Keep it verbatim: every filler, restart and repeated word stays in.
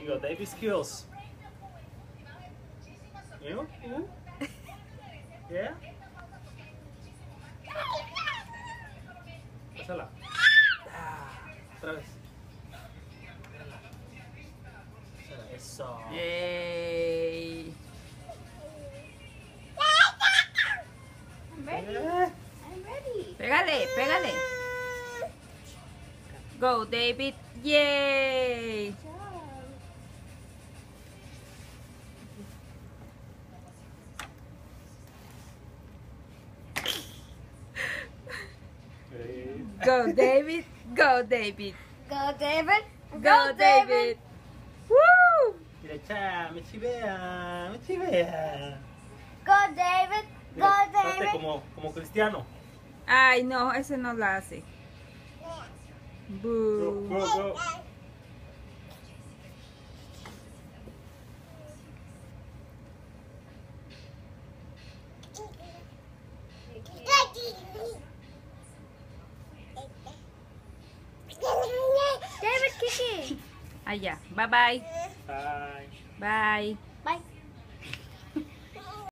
go. David skills. You? You? Yeah? Pásala. Ah, otra vez. Pásala, eso. Yay. I'm ready. Eh. I'm ready. Pégale, pégale. Go, David. Yay. Eh. Go, David. Go, David. Go, David. Go, David. Woo. Mira, cha, me chivea, me chivea. Go, David. Go, Mira, hazte David. como, como cristiano. Ay, no, ese no la hace. Go, Boo. go, go. David, kicking. Allá. Bye bye. Bye. Bye. Bye.